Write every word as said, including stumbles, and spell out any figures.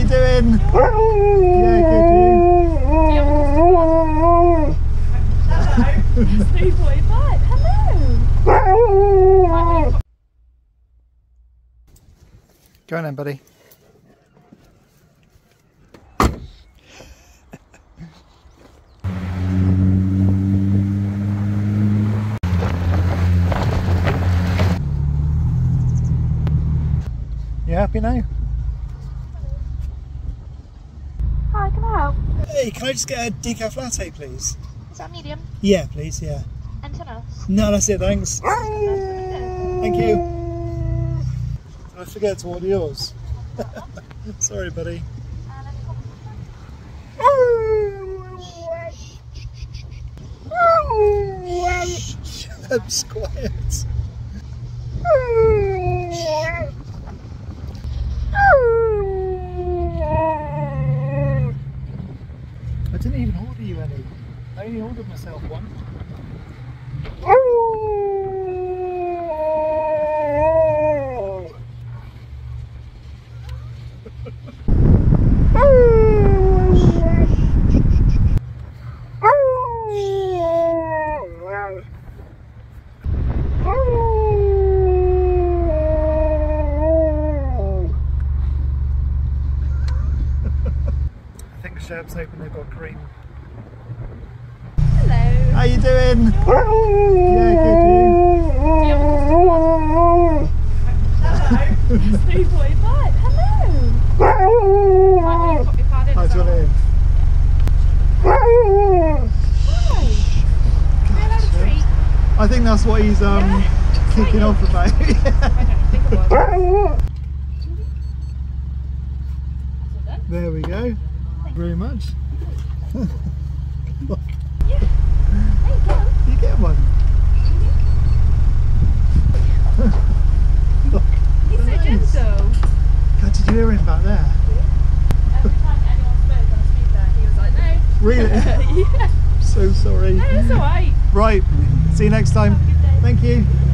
doing? Yeah, good, you? Hello. It's three forty-five. Hello. Go on then, buddy. You happy now? Hi, can I help? Hey, can I just get a decaf latte, please? Is that medium? Yeah, please, yeah. Anything else? No, that's it, thanks. Thank you. Did I forget to order yours? Sorry, buddy. Sherpa's quiet. I didn't even order you any. I only ordered myself one. I think Sherpa's hoping they've got cream. Hello. How you doing? Yeah, good, you? Hello. It's three forty-five. Hello. Right, will you pop your card in? How do you want it in? Hi. Can I have a treat? I think that's what he's um Yeah. kicking off about. I don't think it was. There we go. Thank you very much. Yeah. There you go. You get one. Look. He's so Nice. gentle. God, did you hear him back there? Every time anyone spoke on speaker, he was like, no. Really? Yeah. So sorry. No, it's alright. Right. See you next time. Have a good day. Thank you.